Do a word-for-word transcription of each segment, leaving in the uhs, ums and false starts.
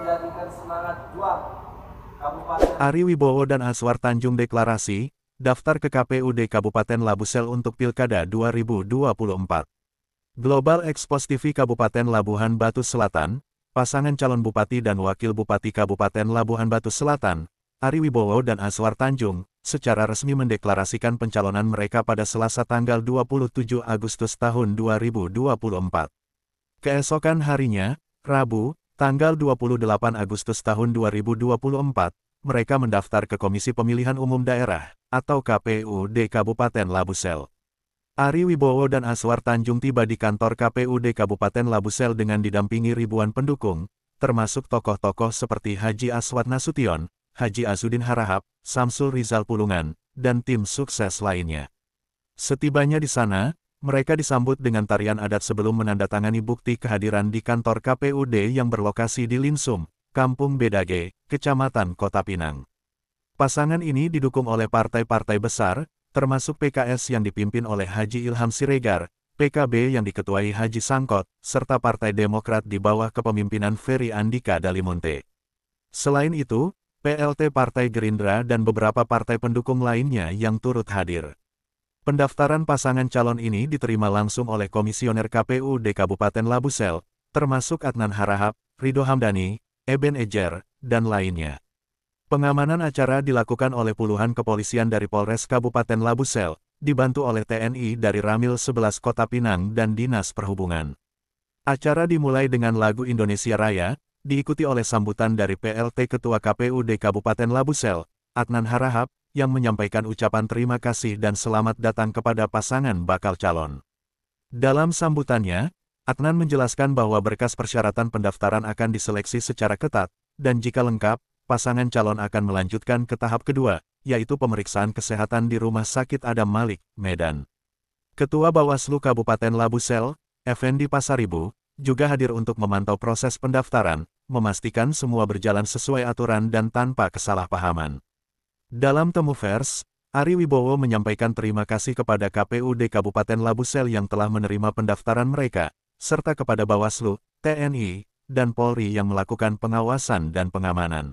menjadikan semangat juang Kabupaten Ari Wibowo dan Aswar Tanjung deklarasi, daftar ke K P U D Kabupaten Labusel untuk Pilkada dua ribu dua puluh empat. Global Expos T V Kabupaten Labuhan Batu Selatan, pasangan calon Bupati dan Wakil Bupati Kabupaten Labuhan Batu Selatan, Ari Wibowo dan Aswar Tanjung, secara resmi mendeklarasikan pencalonan mereka pada Selasa tanggal dua puluh tujuh Agustus tahun dua ribu dua puluh empat. Keesokan harinya, Rabu, tanggal dua puluh delapan Agustus tahun dua ribu dua puluh empat, mereka mendaftar ke Komisi Pemilihan Umum Daerah, atau K P U D Kabupaten Labusel. Ari Wibowo dan Aswar Tanjung tiba di kantor K P U D Kabupaten Labusel dengan didampingi ribuan pendukung, termasuk tokoh-tokoh seperti Haji Aswad Nasution, Haji Azudin Harahap, Samsul Rizal Pulungan, dan tim sukses lainnya. Setibanya di sana, mereka disambut dengan tarian adat sebelum menandatangani bukti kehadiran di kantor K P U D yang berlokasi di Linsum, Kampung Bedage, Kecamatan Kota Pinang. Pasangan ini didukung oleh partai-partai besar, termasuk P K S yang dipimpin oleh Haji Ilham Siregar, P K B yang diketuai Haji Sangkot, serta Partai Demokrat di bawah kepemimpinan Ferry Andika Dalimunte. Selain itu, P L T Partai Gerindra dan beberapa partai pendukung lainnya yang turut hadir. Pendaftaran pasangan calon ini diterima langsung oleh Komisioner K P U D Kabupaten Labusel, termasuk Adnan Harahap, Ridho Hamdani, Eben Ejer, dan lainnya. Pengamanan acara dilakukan oleh puluhan kepolisian dari Polres Kabupaten Labusel, dibantu oleh T N I dari Ramil sebelas Kota Pinang dan Dinas Perhubungan. Acara dimulai dengan lagu Indonesia Raya, diikuti oleh sambutan dari P L T Ketua K P U D Kabupaten Labusel, Adnan Harahap, yang menyampaikan ucapan terima kasih dan selamat datang kepada pasangan bakal calon. Dalam sambutannya, Adnan menjelaskan bahwa berkas persyaratan pendaftaran akan diseleksi secara ketat, dan jika lengkap, pasangan calon akan melanjutkan ke tahap kedua, yaitu pemeriksaan kesehatan di Rumah Sakit Adam Malik, Medan. Ketua Bawaslu Kabupaten Labusel, Effendi Pasaribu, juga hadir untuk memantau proses pendaftaran, memastikan semua berjalan sesuai aturan dan tanpa kesalahpahaman. Dalam temu pers, Ari Wibowo menyampaikan terima kasih kepada K P U D Kabupaten Labusel yang telah menerima pendaftaran mereka, serta kepada Bawaslu, T N I, dan Polri yang melakukan pengawasan dan pengamanan.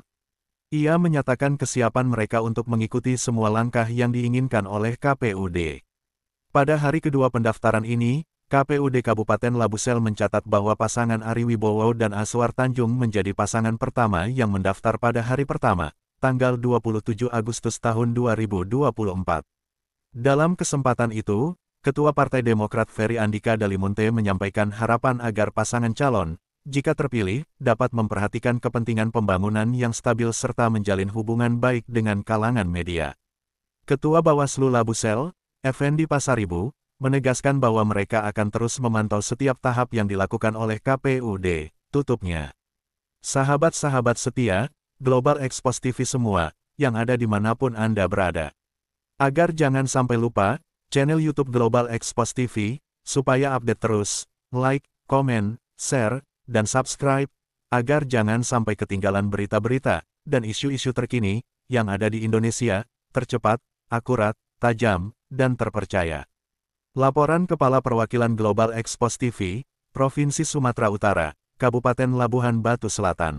Ia menyatakan kesiapan mereka untuk mengikuti semua langkah yang diinginkan oleh K P U D. Pada hari kedua pendaftaran ini, K P U D Kabupaten Labusel mencatat bahwa pasangan Ari Wibowo dan Aswar Tanjung menjadi pasangan pertama yang mendaftar pada hari pertama, tanggal dua puluh tujuh Agustus tahun dua ribu dua puluh empat. Dalam kesempatan itu, Ketua Partai Demokrat Ferry Andika Dalimunte menyampaikan harapan agar pasangan calon, jika terpilih, dapat memperhatikan kepentingan pembangunan yang stabil serta menjalin hubungan baik dengan kalangan media. Ketua Bawaslu Labusel, Effendi Pasaribu, menegaskan bahwa mereka akan terus memantau setiap tahap yang dilakukan oleh K P U D, tutupnya. Sahabat-sahabat setia, Global Expos T V semua, yang ada dimanapun Anda berada. Agar jangan sampai lupa, channel YouTube Global Expos T V, supaya update terus, like, komen, share, dan subscribe, agar jangan sampai ketinggalan berita-berita, dan isu-isu terkini, yang ada di Indonesia, tercepat, akurat, tajam, dan terpercaya. Laporan Kepala Perwakilan Global Expos T V, Provinsi Sumatera Utara, Kabupaten Labuhan Batu Selatan.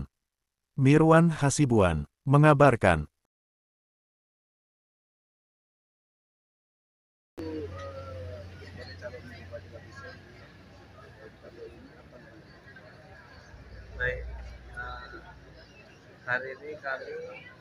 Mirwan Hasibuan, mengabarkan. Baik, uh, hari ini kami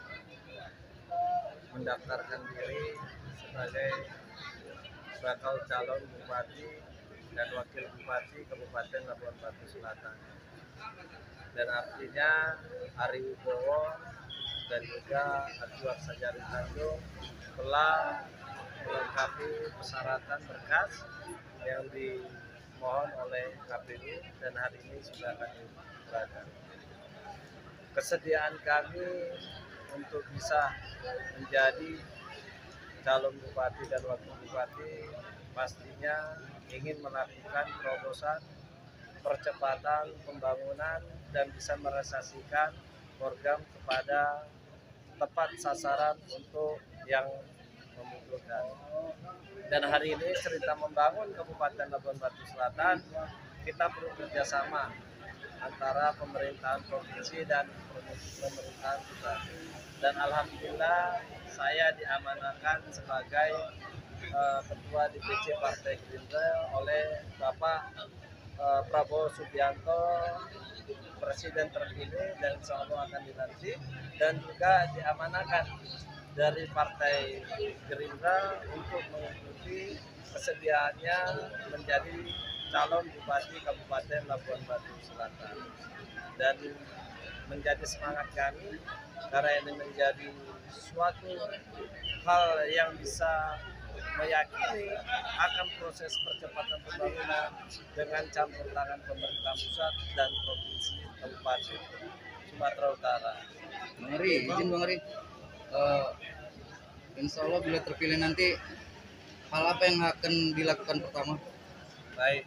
mendaftarkan diri sebagai bakal calon Bupati dan Wakil Bupati Kabupaten Labuhan Batu Selatan. Dan artinya Ari Wibowo dan juga Aswar Tanjung telah melengkapi persyaratan berkas yang dimohon oleh K P U dan hari ini sudah kami berada. Kesediaan kami untuk bisa menjadi calon bupati dan wakil bupati pastinya ingin melakukan terobosan percepatan pembangunan dan bisa merealisasikan program kepada tepat sasaran untuk yang membutuhkan. Dan hari ini cerita membangun Kabupaten Labuhan Batu Selatan, kita perlu kerjasama antara pemerintahan provinsi dan pemerintahan pusat. Dan alhamdulillah saya diamanahkan sebagai uh, ketua D P C Partai Gerindra oleh Bapak uh, Prabowo Subianto, Presiden terpilih dan insya Allah akan dilantik, dan juga diamanahkan dari Partai Gerindra untuk mengikuti kesediaannya menjadi calon Bupati Kabupaten Labuan Batu Selatan. Dan menjadi semangat kami karena ini menjadi suatu hal yang bisa meyakini akan proses percepatan pembangunan dengan campur tangan pemerintah pusat dan provinsi Kabupaten Sumatera Utara. Bang Ari, izin Bang Ari, uh, insya Allah bila terpilih nanti hal apa yang akan dilakukan pertama? Baik,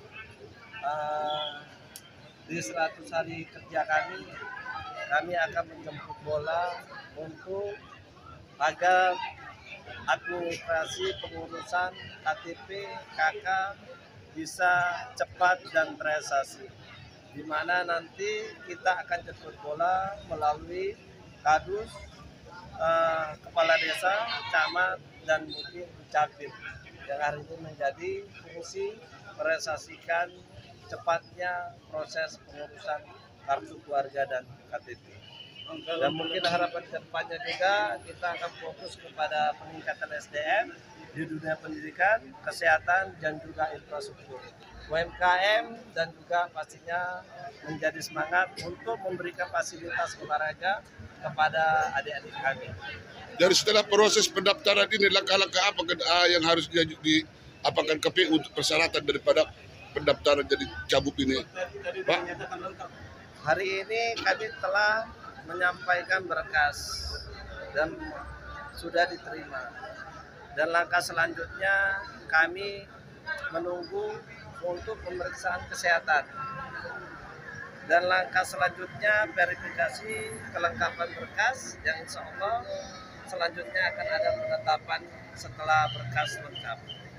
uh, di seratus hari kerja kami, kami akan menjemput bola untuk agar administrasi pengurusan K T P K K bisa cepat dan terrealisasi, di mana nanti kita akan jemput bola melalui kadus, eh, kepala desa, camat, dan mungkin capim yang hari ini menjadi fungsi merealisasikan cepatnya proses pengurusan kartu keluarga dan K T P. Dan mungkin harapan kedepannya juga kita akan fokus kepada peningkatan S D M di dunia pendidikan, kesehatan, dan juga infrastruktur, U M K M, dan juga pastinya menjadi semangat untuk memberikan fasilitas olahraga kepada adik-adik kami. Dari setelah proses pendaftaran ini, langkah-langkah apa yang harus diapakan K P U untuk persyaratan daripada pendaftaran jadi cabup ini, Pak? Hari ini kami telah menyampaikan berkas dan sudah diterima. Dan langkah selanjutnya kami menunggu untuk pemeriksaan kesehatan. Dan langkah selanjutnya verifikasi kelengkapan berkas yang insya Allah selanjutnya akan ada penetapan setelah berkas lengkap.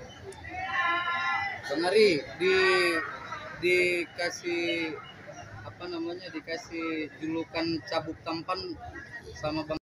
Bang Ari, di dikasih apa namanya dikasih julukan cabuk tampan sama Bang